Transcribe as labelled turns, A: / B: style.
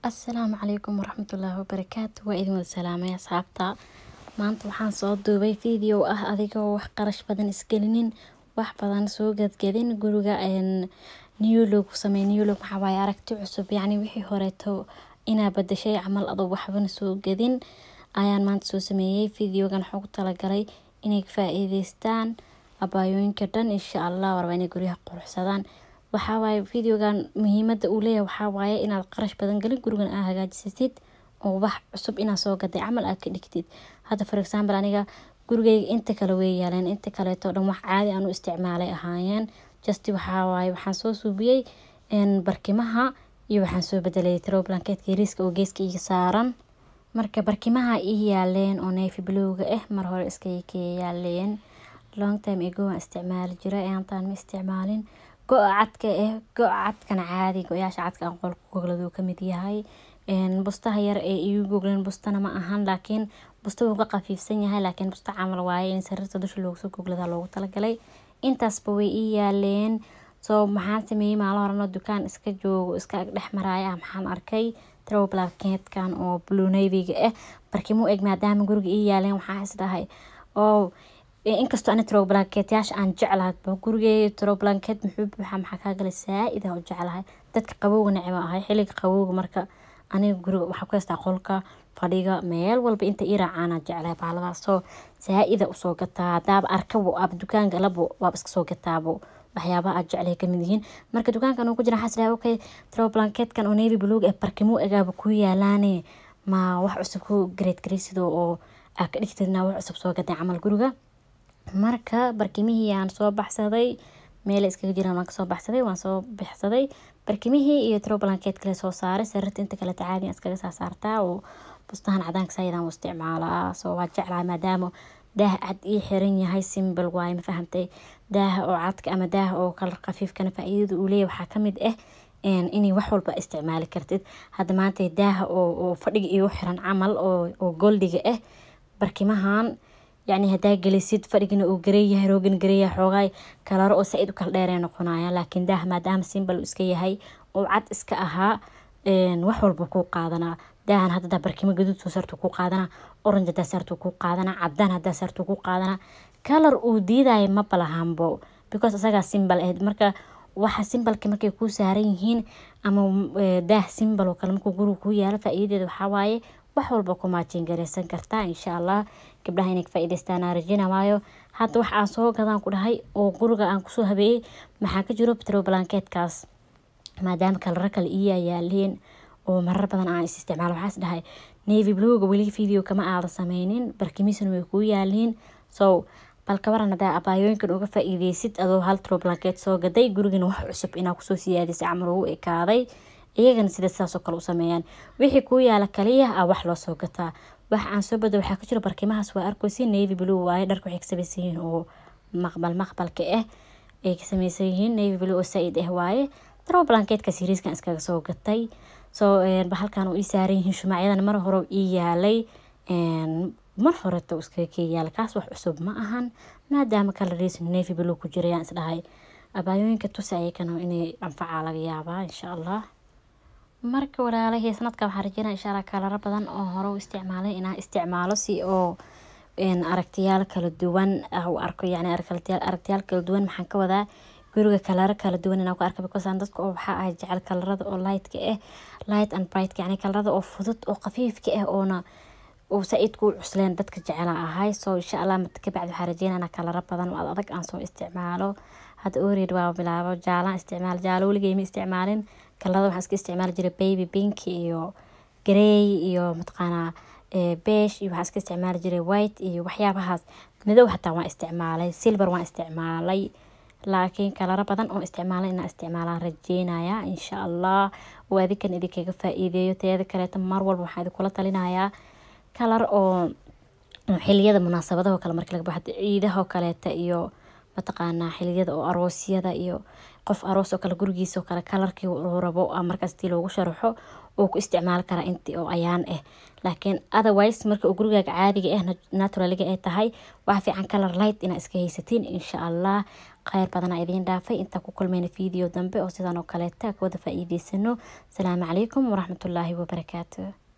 A: السلام عليكم ورحمة الله وبركاته وإذن السلام يا صحابتا maanta waxaan soo duubay video adigoo wax qarash badan isgelinin wax badan soo gadgadin guriga new look samee new look waxa way aragti cusub wixii horeeto ina badashay amal adoo waxban soo gadin ayaan maanta soo sameeyay videogan waxa ku talagalay inay ka faa'iideystaan abaayooyinka dhan insha Allah warba inay guriga quruxsadaan waxa way videogan muhiimada uu leeyahay waxa way inaad qarash badan galin gurigan aad hagaajisatid oo wax cusub ina soo gaday amal aad ka dhigtid hada for example aniga gurigeyga inta kala way yaaleen inta kale to dhan wax caadi aan u isticmaalay ahaayeen just waxa way waxaan soo suubiyay barkimaha iyo waxaan soo bedelay throw blanket yariiska oo geeska iga saaran marka barkimaha ii yaaleen oo navy blue mar hore iska yaaleen long time ago aan isticmaali jiray aantaan ma isticmaalin go-cadkan caadi go-yaasha cadka aan qolka gogladu ka mid yahay bustaha yar ee igu goglan bustana ma ahan laakiin busta uu ka qafiifsan yahay laakiin busta camal waaye in sariirta dusha loogu soo goglada loogu talagalay intaasba way ii yaaleen soo maxaan sameeyay maalin horena dukaan iska joogo iska dhex maraaya maxaan arkay throw blanketkan oo blue navy barkimo eg maadaama guriga ii yaaleen waxaan isdahay oo inkastoo aan throw blanket yaasha aan jeclahay guriga throw blanket muxuu buuxa maxaa ka galay saaid oo jeclahay dadka qabowga necma ahay xilliga qabowga marka aniga guriga waxa ku haystaa qolka fadhiga meel walba inta ii raacana jeclahay baalada soo saaid u soo gataa daab arkabo ab dukaanka labo waa iska soo gataabo waxyaabaha aad jeclahay kamid yihiin marka dukaankan uu ku jira xasla okay throw blanketkan oo navy blue barkimo agaaba ku yaalaane ma wax cusub ku grade oo aad ka dhigtidna wax cusub soo gaday amal guriga marka barkimihii aan soo baxsaday meel iskaga jiraan waan ka soo baxsaday waan soo bixsaday barkimihii iyo throw blanket kale soo saaray sariirta inta kale caadi iskaga saartaa oo bustahan cadaanka sayidaan u isticmaalaa soo waa jeclaa maadaama daah cad ii xiran yahay simple waay ma fahamtay daah oo cadka ama daah oo kala qafiifkana faa'iidada uu leeyahay waxa kamid inay wax walba isticmaali kartid hada maanta daah oo fadhiga iyo xiran camal oo goldiga barkimahan hadaa gelisid fadhigana uu gareeyahay roogana gareeyahay xoogay kalaar oo saaid u kala dheer noqonaya laakiin daah maadaama simple iska yahay oo cad iska ahaa wax walba ku qaadana daahan hada barkimo gaduud soo sarto ku qaadana orange hada sarto ku qaadana cadaan hada sarto ku qaadana kalaar uu diiday ma balahanbo because asaga simple marka waxa simple markay ku saaran yihiin ama daah simple oo kale markuu guriga ku yaalo faa'iideedu waxa waaye wax walba ku maajin gareysan kartaa insha Allah gabdhaha inay ka faa'iideystaan arjinaayo hada wax aan soo gadaan ku dhahay oo guriga aan ku soo habeeyay maxaa ka jiro throw blanketkaas maadaama kala yaaleen oo marar badan aan isticmaalo waxaas dhahay navy blue wali video kama aad sameeynin barkimiisna way ku yaaleen soo balka waranada abaayooyinkan uga faa'iideysid adoo hal throw blanket soo gaday gurigana wax cusub ina ku soo siyaadisay amal uu ekaaday iyagana sida saas oo kale u sameeyaan wixii ku yaala kaliya wax loo soo gataa wax aan soo bado waxa ka jira barkimahaas waa arkaysi navy blue waaye dharku waxay ka samaysan yihiin oo maqbalka ay ka samaysan yihiin navy blue oo saaid waaye throw blanketka serieskan iskaga soo gatay soo halkan oo ii saaran yihiin shumacyadan mar hore ii yaalay mar hore to iskaga yaal kaas wax cusub ma ahan maadaama kala reason navy blue ku jirayaan isdhahay abaayooyinka tusay kana inay anfaca laga yaabaa insha Allah marka walaalahay sanadka waxaan rajaynayaa insha Allah kala badan oo hore u isticmaalay inaan isticmaalo si oo aragtiyaal kala duwan oo arko aragtiyaal kala duwan maxaan ka wadaa guriga kala duwan inaan ku arko because dadka oo waxa ay jecel kalarada oo light and bright kalarada oo fudud oo qafiifka oona oo saaid ku cusleen dadka jecel ahay soo insha Allah mid ka bacdi waxaan rajaynayaa kala badan oo adag aan soo isticmaalo hada already waa bilaabo jaalan isticmaal jaalo waligeey ma isticmaalin kalada waxaan iska isticmaali jiray baby pink iyo grey iyo matqana beige iyo waxaan iska isticmaali jiray white iyo waxyaabahaas madow hataa waan isticmaalay silver waan isticmaalay laakiin kala badan oo isticmaalay inaan isticmaalaan rajaynayaa insha Allah oo adikan idinkaga faa'iideeyo teeda kale mar walba waxaan idin kula talinayaa kalar oo xilliyada munaasabadaha kale markii laga baxdo ciidaha kale iyo mataqaana xilliyada oo aroosyada iyo qof aroos oo kale gurigiisa oo kale kalarkii uu rabo markaas tii loogu sharaxo oo ku isticmaali kara intii oo ayaan laakiin otherwise marka uu gurigaaga caadiga naturaliga ay tahay waxa fiican color light ina iska haysatiin insha Allah khayr badan idin dhaafay inta ku kulmayna video dambe oo sidan oo kale ta ka wada faa'iideysano. Assalaamu calaykum wa rahmatullaahi wa barakaatuh.